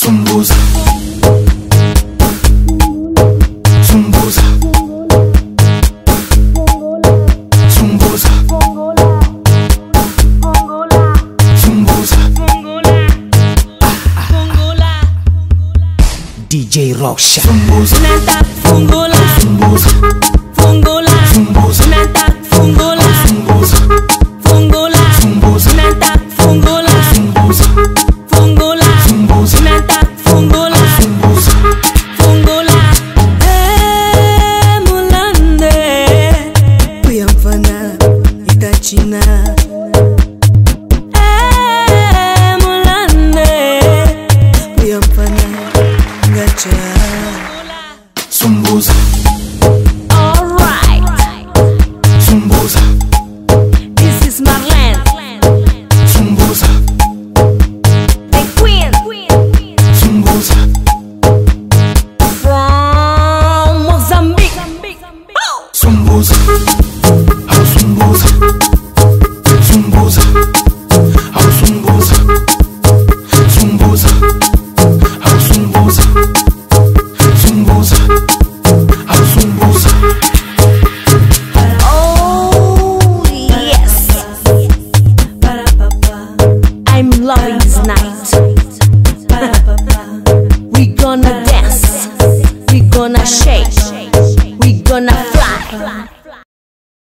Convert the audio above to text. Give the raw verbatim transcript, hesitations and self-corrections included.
Sumbuza, Sumbuza, Sumbuza, Sumbuza, D J Rocha. Sumbuza, Fungola, Sumbuza, fungola, Sumbuza, nata, fungola, Sumbuza, fungola, Sumbuza, nata, fungola, Sumbuza, fungola, Sumbuza, nata, fungola, Sumbuza. fungola. Eh, mulande, kuyamfana itachina. eh, mulande, Kuyamfana ngacha. Sumbuza, alright. Sumbuza, This is Marllen, Sumbuza, the queen Sumbuza, from Moçambique. Sumbuza, ao Sumbuza, Sumbuza, ao Sumbuza, Sumbuza, ao Sumbuza, Sumbuza, ao Sumbuza. Oh yes, I'm loving this night. We gonna dance, we gonna shake, we gonna fly.